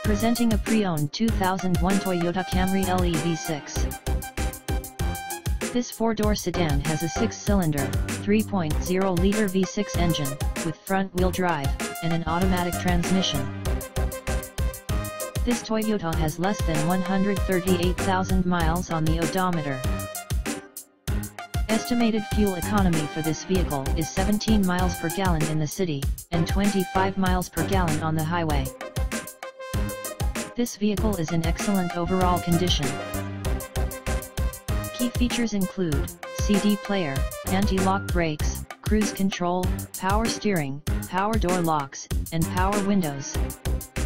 Presenting a pre-owned 2001 Toyota Camry LE V6. This four-door sedan has a 6-cylinder, 3.0-liter V6 engine, with front-wheel drive, and an automatic transmission. This Toyota has less than 138,000 miles on the odometer. Estimated fuel economy for this vehicle is 17 miles per gallon in the city, and 25 miles per gallon on the highway. This vehicle is in excellent overall condition. Key features include CD player, anti-lock brakes, cruise control, power steering, power door locks, and power windows.